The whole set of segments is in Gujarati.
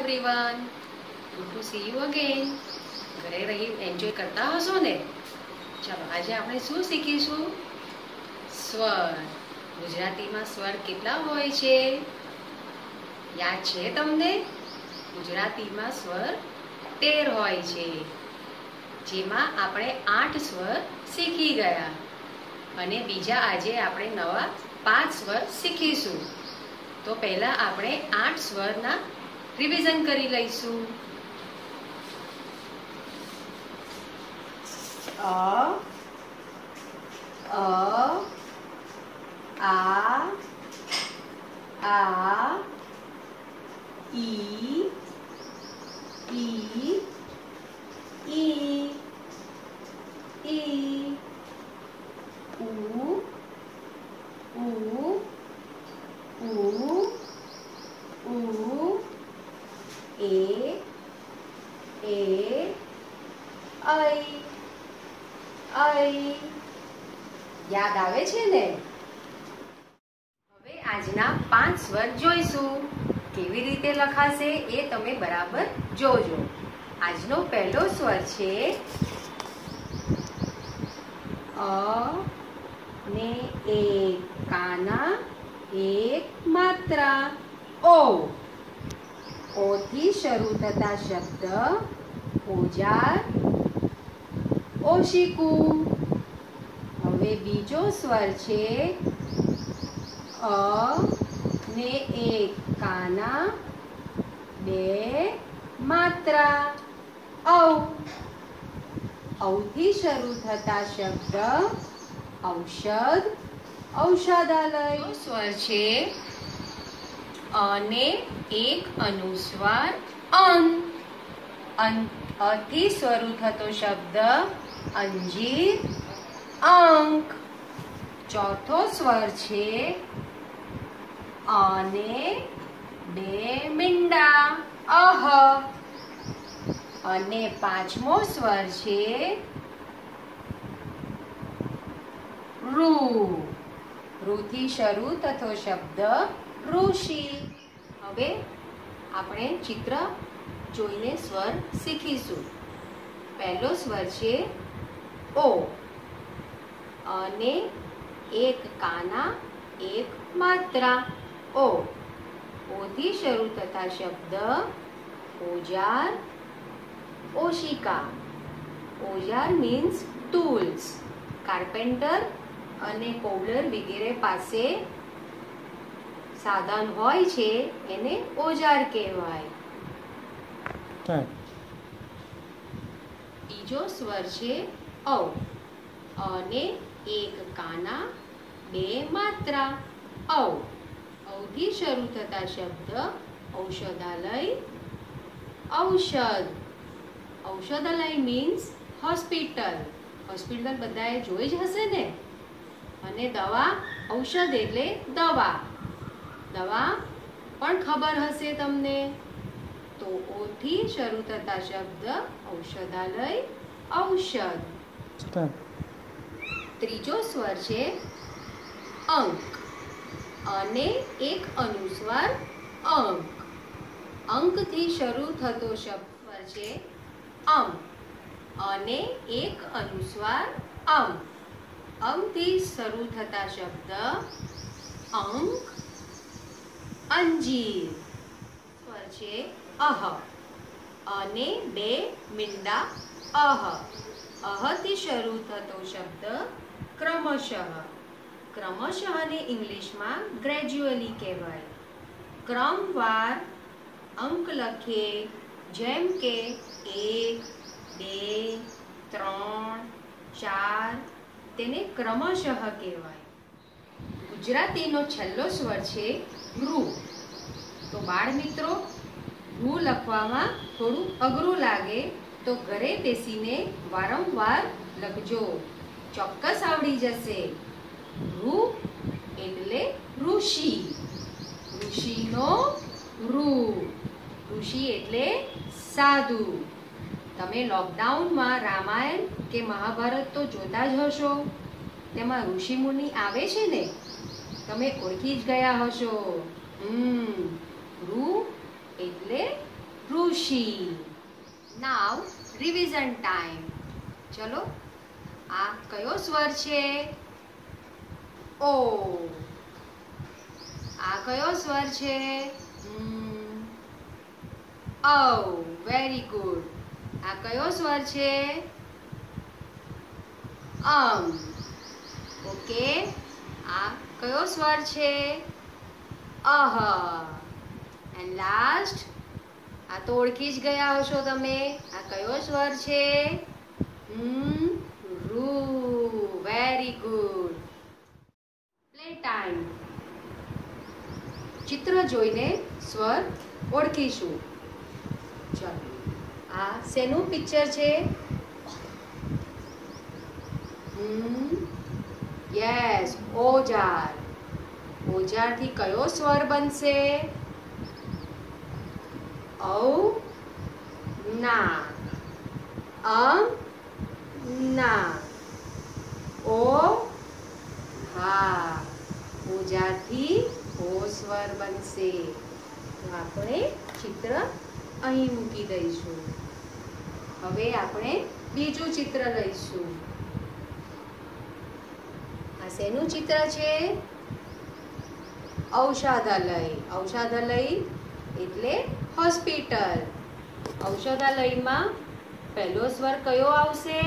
everyone. Good to see you again. ઘરે રહી એન્જોય કરતા હશો ને? ચાલો આજે આપણે શું શીખીશું? સ્વર. ગુજરાતીમાં સ્વર કેટલા હોય છે? યાદ છે તમને? ગુજરાતીમાં સ્વર 13 હોય છે, જેમાં આપણે 8 સ્વર શીખી ગયા અને બીજા આજે આપણે નવા 5 સ્વર શીખીશું. તો પહેલા આપણે 8 સ્વરના રિવિઝન કરી લઈશું. અ, આ, ઈ, યાદ આવે છે ને? હવે આજના 5 સ્વર જોઈશું. કેવી રીતે લખાશે એ તમે બરાબર જોજો. આજનો પહેલો સ્વર છે અ ને એક કાના એક માત્રા ઓ. ઓ થી શરૂ થતા શબ્દ ઓજાર, ઓશિકું. હવે બીજો સ્વર છે અ ને એક કાના બે માત્રા ઔ. ઔ થી શરૂ થતા શબ્દ ઔષધ, ઔષધાલય. સ્વર છે અને એક અનુસ્વાર અન. અ થી શરૂ થતો શબ્દ અંજીર, અંક. ચોથો સ્વર છે અને બે મીંડા અહ. અને પાંચમો સ્વર છે રૂ. રૂ થી શરૂ થતો શબ્દ ઋષિ. હવે આપણે ચિત્ર જોઈને સ્વર શીખીશું. પહેલો સ્વર છે ઓ અને એક કાના એક માત્રા ઓ. ઓ થી શરૂ થતા શબ્દ ઓજાર, ઓશિકા. ઓજાર મીન્સ ટૂલ્સ. કાર્પેન્ટર અને કોવલર વગેરે પાસે સાધન હોય છે એને ઓજાર કહેવાય. બીજો સ્વર છે ઔ અને એક કાના બે માત્રા ઔ. ઔ થી શરૂ થતા શબ્દ ઔષધાલય, ઔષધ. Aushadhalaya means hospital. હોસ્પિટલ બધાએ જોઈ જ હશે ને? અને દવા, ઔષધ એટલે દવા. દવા પણ ખબર હશે તમને. તો ઓ થી શરૂ થતા શબ્દ ઔષધાલય, ઔષધ. ત્રીજો સ્વર છે અંક અને એક અનુસ્વાર અંક. અંક થી શરૂ થતો શબ્દ છે અમ અને એક અનુસ્વાર અમ. અમ થી શરૂ થતા શબ્દ અંક, અંજીર. સ્વર છે અહ અને બે મીંડા અહ. અહ થી શરૂ થતો શબ્દ ક્રમશઃ. ક્રમશઃ ને ઇંગ્લિશમાં ગ્રેજ્યુઅલી કહેવાય. ક્રમવાર અંક લખીએ, જેમ કે 1, 2, 3, 4, તેને ક્રમશઃ કહેવાય. ગુજરાતીનો છેલ્લો સ્વર છે રૂ. તો બાળ મિત્રો, રૂ લખવામાં થોડું અઘરું લાગે તો ઘરે બેસીને વારંવાર લખજો. ચોક્કસ આવડી જશે. રૂ એટલે ઋષિ. ઋષિનો રૂ. ઋષિ એટલે સાધુ. તમે લોકડાઉનમાં રામાયણ કે મહાભારત તો જોતા જ હશો. તેમાં ઋષિ મુનિ આવે છે ને? તમે ઓળખી જ ગયા હશો. રૂ એટલે ઋષિ. નાવ રિવિઝન ટાઈમ. ચલો, આ કયો સ્વર છે? ઓ. આ કયો સ્વર છે? ઔ. Very good. આ કયો સ્વર છે? ઓકે. આ કયો સ્વર છે? અહ. એન્ડ લાસ્ટ, આ તો ઓળખી જ ગયા હશો તમે. આ કયો સ્વર છે? રૂ. Very good. Play time. ચિત્ર જોઈને સ્વર ઓળખીશું. ચલો, આ શેનું પિક્ચર છે? યસ, ઓજાર. ઓજારથી કયો સ્વર બનશે? ઔ ના. ના. ઓ હા. ઓજારથી ઓ સ્વર બનશે. તો આપણે ચિત્ર અહીં મૂકી દઈશું. હવે આપણે બીજું ચિત્ર લઈશું. આ શેનું ચિત્ર છે? ઔષધાલય. ઔષધાલય એટલે હોસ્પિટલ. ઔષધાલયમાં પહેલો સ્વર કયો આવશે?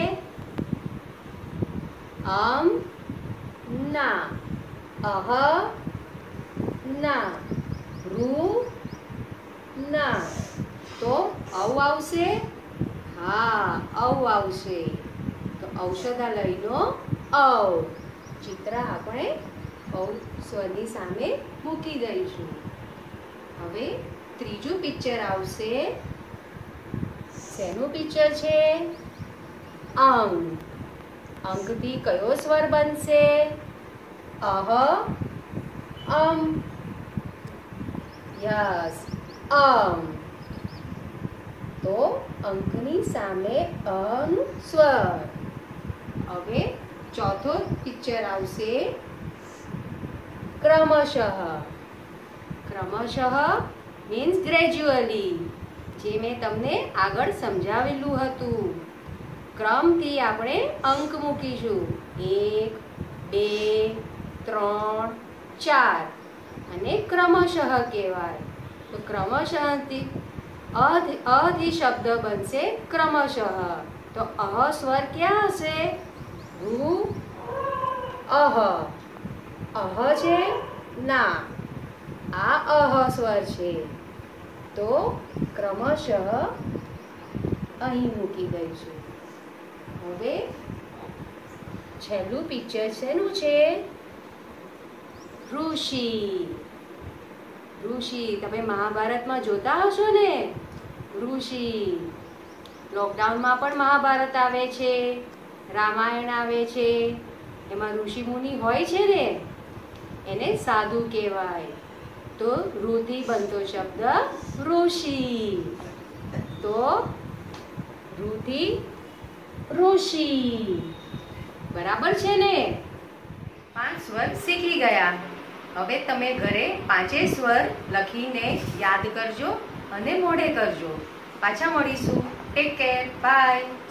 ના. અહ ના. રૂ ના. તો ઔ આવશે? હા, ઔ આવશે. તો ઔષધાલયનો ઔ. ચિત્ર આપણે ઔ સ્વરની સામે મૂકી દઈશું. હવે ત્રીજું પિક્ચર આવશે. શેનું પિક્ચર છે? અંક. અંકથી કયો સ્વર બનશે? અહ. યસ, તો અંકની સામે સ્વર. હવે ચોથો પિક્ચર આવશે. ક્રમશઃ. ક્રમશઃ મીન્સ ગ્રેજ્યુઅલી. જે મેં તમને આગળ સમજાવેલું હતું. ક્રમથી આપણે અંક મૂકીશું. 1, 2, 3, 4 અને ક્રમશઃ કહેવાય. તો ક્રમશઃથી અથી શબ્દ બનશે ક્રમશઃ. તો અહ સ્વર ક્યાં હશે? રૂ. અહ. અહ છે? ના. આ અહ સ્વર છે. તો ક્રમશઃ અહીં મૂકી દઈશું. હવે છેલ્લું પિક્ચર શેનું છે? ઋષિ. ઋષિ તમે મહાભારતમાં જોતા હશો ને? ઋષિ. લોકડાઉનમાં પણ મહાભારત આવે છે, રામાયણ આવે છે. એમાં ઋષિ મુનિ હોય છે ને, એને સાધુ કહેવાય. તો ઋથી બનતો શબ્દ ઋષિ. તો ઋથી ઋષિ. બરાબર છે ને? 5 સ્વર શીખી ગયા. હવે તમે ઘરે 5 સ્વર લખીને યાદ કરજો અને મોઢે કરજો. પાછા મળીશું. Take care. બાય.